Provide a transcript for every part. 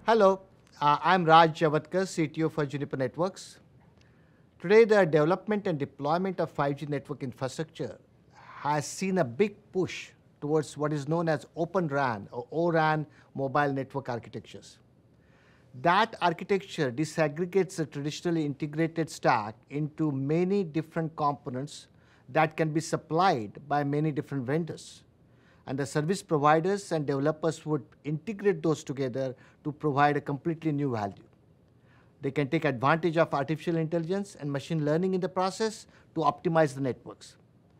Hello, I'm Raj Yavatkar, CTO for Juniper Networks. Today, the development and deployment of 5G network infrastructure has seen a big push towards what is known as Open RAN or O-RAN mobile network architectures. That architecture disaggregates the traditionally integrated stack into many different components that can be supplied by many different vendors. And the service providers and developers would integrate those together to provide a completely new value. They can take advantage of artificial intelligence and machine learning in the process to optimize the networks.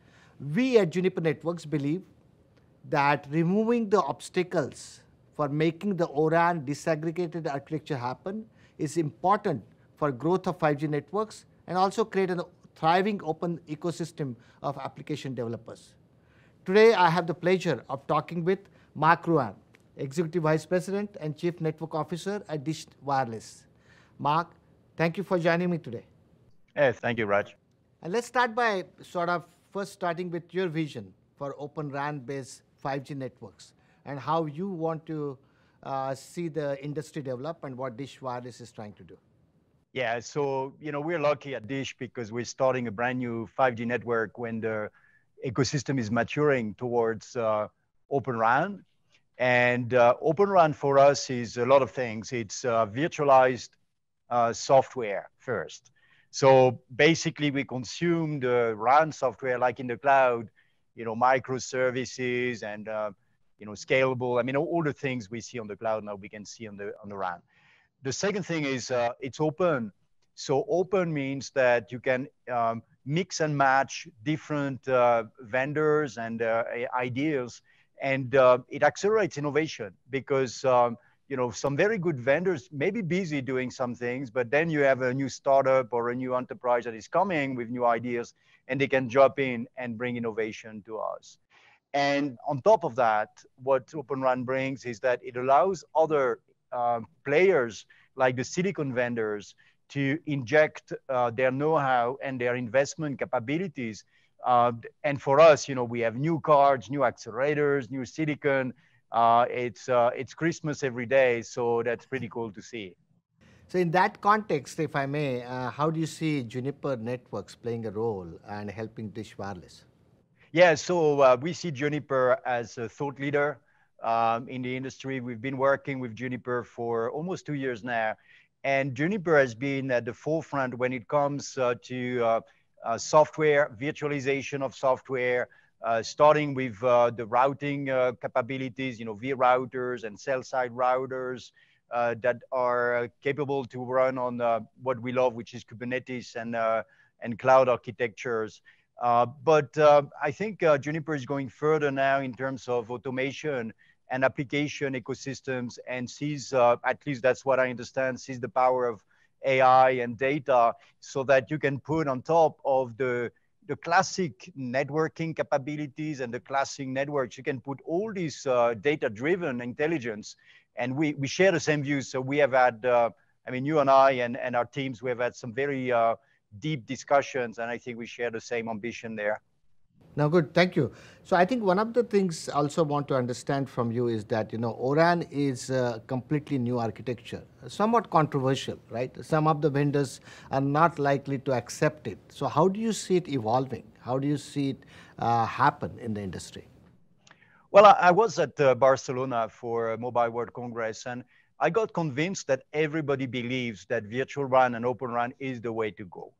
We at Juniper Networks believe that removing the obstacles for making the O-RAN disaggregated architecture happen is important for growth of 5G networks and also create a thriving open ecosystem of application developers. Today, I have the pleasure of talking with Marc Rouanne, Executive Vice President and Chief Network Officer at Dish Wireless. Marc, thank you for joining me today. Hey, thank you, Raj. And let's start by first starting with your vision for Open RAN-based 5G networks and how you want to see the industry develop and what Dish Wireless is trying to do. Yeah, so we're lucky at Dish because we're starting a brand new 5G network when the ecosystem is maturing towards Open RAN. And Open RAN for us is a lot of things. It's virtualized software first. So basically, we consume the RAN software like in the cloud, microservices and scalable. I mean, all the things we see on the cloud now we can see on the RAN. The second thing is it's open. So open means that you can mix and match different vendors and ideas, and it accelerates innovation because some very good vendors may be busy doing some things, but then you have a new startup or a new enterprise that is coming with new ideas, and they can jump in and bring innovation to us. And on top of that, what Open RAN brings is that it allows other players like the silicon vendors to inject their know-how and their investment capabilities. And for us, we have new cards, new accelerators, new silicon. It's Christmas every day, so that's pretty cool to see. So in that context, if I may, how do you see Juniper Networks playing a role and helping Dish Wireless? Yeah, so we see Juniper as a thought leader in the industry. We've been working with Juniper for almost 2 years now. And Juniper has been at the forefront when it comes to software, virtualization of software, starting with the routing capabilities, vRouters and cell-side routers that are capable to run on what we love, which is Kubernetes and cloud architectures. But I think Juniper is going further now in terms of automation and application ecosystems, and sees, at least that's what I understand, sees the power of AI and data so that you can put on top of the classic networking capabilities and the classic networks, you can put all these data-driven intelligence. And we share the same views. So we have had, you and I and our teams, we have had some very deep discussions, and I think we share the same ambition there. Now, good, thank you. So I think one of the things I also want to understand from you is that, O-RAN is a completely new architecture, somewhat controversial, right? Some of the vendors are not likely to accept it. So how do you see it evolving? How do you see it happen in the industry? Well, I was at Barcelona for Mobile World Congress, and I got convinced that everybody believes that virtual RAN and Open RAN is the way to go.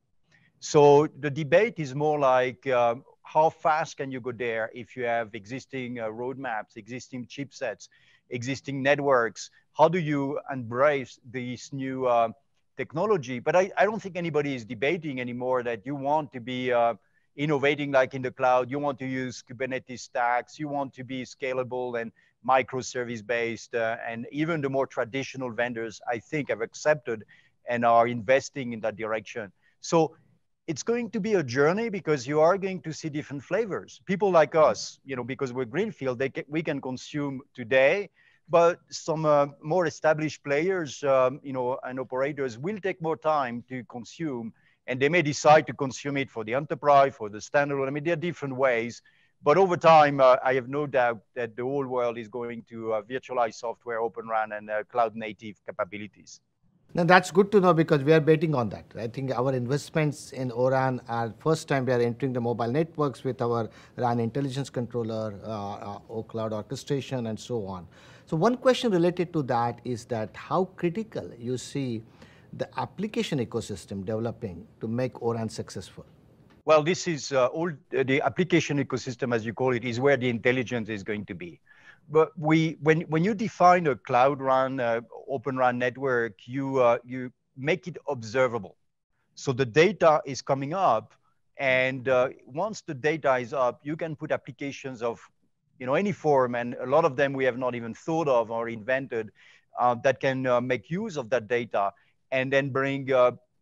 So the debate is more like, how fast can you go there if you have existing roadmaps, existing chipsets, existing networks? How do you embrace this new technology? But I don't think anybody is debating anymore that you want to be innovating like in the cloud. You want to use Kubernetes stacks. You want to be scalable and microservice based. And even the more traditional vendors, I think, have accepted and are investing in that direction. So it's going to be a journey because you are going to see different flavors. People like us, because we're greenfield, we can consume today, but some more established players, and operators will take more time to consume, and they may decide to consume it for the enterprise, for the standalone. I mean, there are different ways, But over time, I have no doubt that the whole world is going to virtualize software, Open RAN, and cloud native capabilities. Now that's good to know because we are betting on that. I think our investments in ORAN are first time we are entering the mobile networks with our RAN intelligence controller, or cloud orchestration, and so on. So one question related to that is that how critical you see the application ecosystem developing to make ORAN successful. Well, this is all the application ecosystem, as you call it, is where the intelligence is going to be. But when you define a cloud RAN, open RAN network, you make it observable. So the data is coming up, and once the data is up, you can put applications of any form, and a lot of them we have not even thought of or invented that can make use of that data and then bring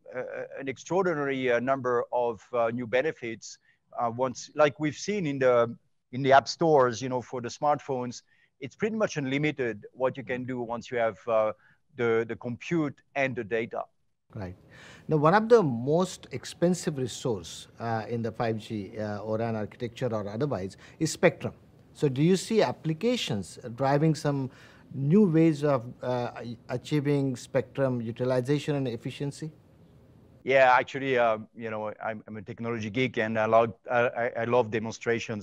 an extraordinary number of new benefits. Once, like we've seen in the app stores, for the smartphones, it's pretty much unlimited what you can do once you have the compute and the data. Right. Now, one of the most expensive resource in the 5G ORAN architecture or otherwise is spectrum. So do you see applications driving some new ways of achieving spectrum utilization and efficiency? Yeah, actually, I'm a technology geek, and I love demonstrations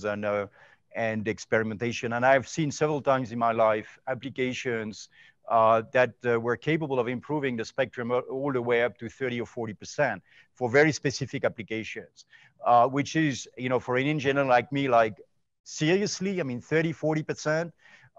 and experimentation. And I've seen several times in my life applications that were capable of improving the spectrum all the way up to 30 or 40% for very specific applications, which is, for an engineer like me, like, seriously, I mean, 30, 40%.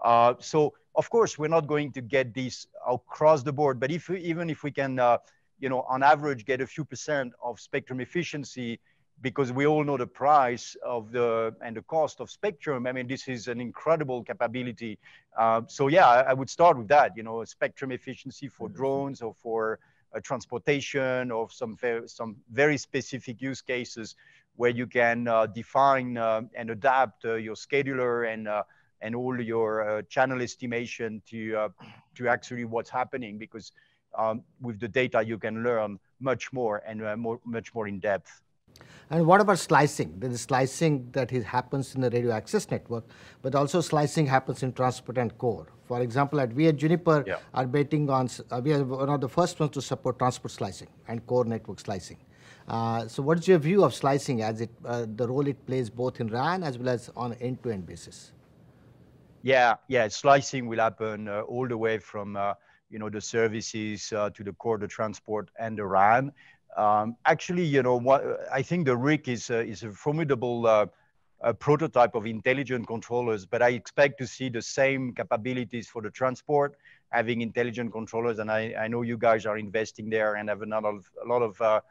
So of course, we're not going to get these across the board, but even if we can, on average, get a few percent of spectrum efficiency, because we all know the price of and the cost of spectrum. I mean, this is an incredible capability. So yeah, I would start with that, spectrum efficiency for drones or for transportation, or some very specific use cases where you can define and adapt your scheduler and all your channel estimation to actually what's happening, because with the data you can learn much more and much more in depth. And what about slicing? There is slicing that happens in the radio access network, but also slicing happens in transport and core. For example, we at Juniper are betting on, we are one of the first ones to support transport slicing and core network slicing. So what's your view of slicing as the role it plays both in RAN as well as on end-to-end basis? Yeah, slicing will happen all the way from the services to the core, the transport, and the RAN. Actually, I think the RIC is a formidable prototype of intelligent controllers, but I expect to see the same capabilities for the transport, having intelligent controllers, and I know you guys are investing there and have a lot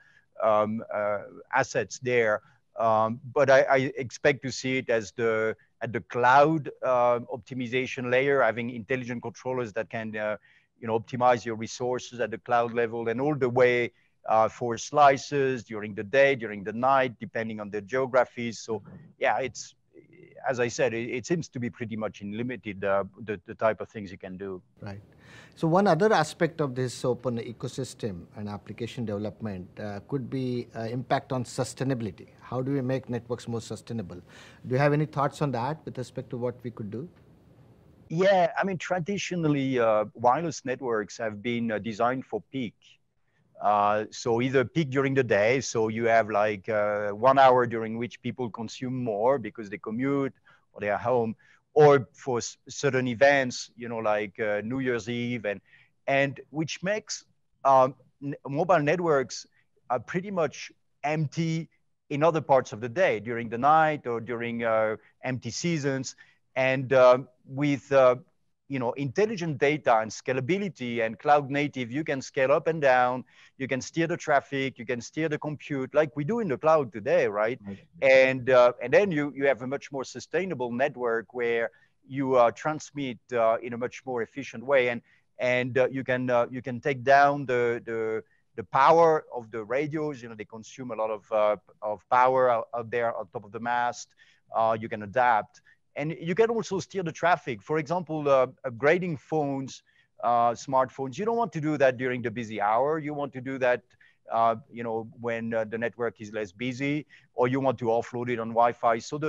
of assets there. But I expect to see it as at the cloud optimization layer, having intelligent controllers that can optimize your resources at the cloud level, and all the way for slices during the day, during the night, depending on the geographies. So yeah, it's, as I said, it seems to be pretty much unlimited, the type of things you can do. Right. So one other aspect of this open ecosystem and application development could be impact on sustainability. How do we make networks more sustainable? Do you have any thoughts on that with respect to what we could do? Yeah, I mean, traditionally, wireless networks have been designed for peak. So either peak during the day, so you have like 1 hour during which people consume more because they commute or they are home, or for certain events, like New Year's Eve, and which makes mobile networks pretty much empty in other parts of the day, during the night or during empty seasons. And with intelligent data and scalability and cloud native, you can scale up and down, you can steer the traffic, you can steer the compute like we do in the cloud today, right? And then you have a much more sustainable network where you transmit in a much more efficient way, and you can take down the power of the radios. They consume a lot of power out there on top of the mast. You can adapt. And you can also steer the traffic. For example, upgrading phones, smartphones, you don't want to do that during the busy hour. You want to do that, when the network is less busy, or you want to offload it on Wi-Fi. So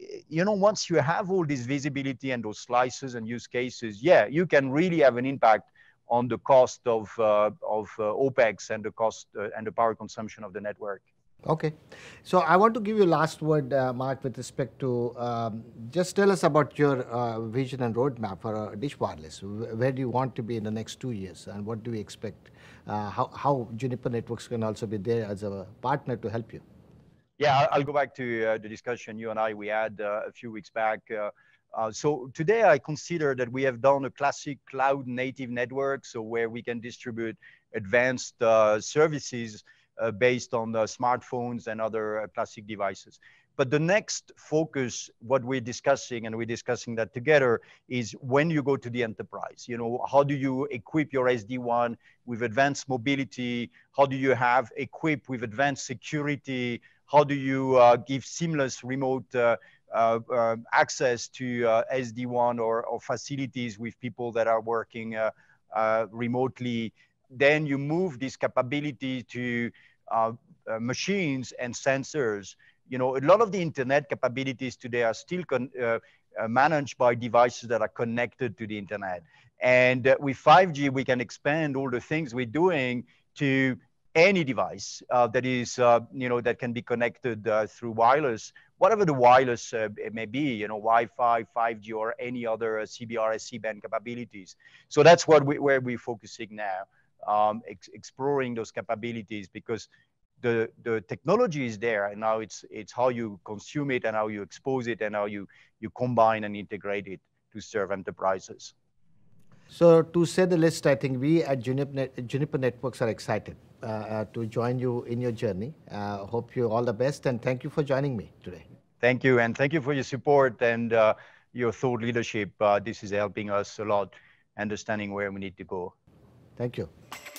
once you have all this visibility and those slices and use cases, yeah, you can really have an impact on the cost of OPEX and the cost and the power consumption of the network. Okay. So I want to give you last word, Marc, with respect to just tell us about your vision and roadmap for Dish Wireless. Where do you want to be in the next 2 years, and what do we expect? How Juniper Networks can also be there as a partner to help you? Yeah, I'll go back to the discussion you and we had a few weeks back. So today I consider that we have done a classic cloud native network, so where we can distribute advanced services based on smartphones and other classic devices. But the next focus, what we're discussing, and we're discussing that together, is when you go to the enterprise. How do you equip your SD-WAN with advanced mobility? How do you have equipped with advanced security? How do you give seamless remote access to SD-WAN or facilities with people that are working remotely? Then you move this capability to machines and sensors. A lot of the internet capabilities today are still managed by devices that are connected to the internet. And with 5G, we can expand all the things we're doing to any device that is, that can be connected through wireless, whatever the wireless it may be, Wi-Fi, 5G, or any other CBRS, C-band capabilities. So that's where we're focusing now, exploring those capabilities, because the technology is there, and now it's how you consume it and how you expose it and how you combine and integrate it to serve enterprises. So to say the least, I think we at Juniper Networks are excited to join you in your journey. Hope you all the best, and thank you for joining me today. Thank you, and thank you for your support and your thought leadership. This is helping us a lot, understanding where we need to go. Thank you.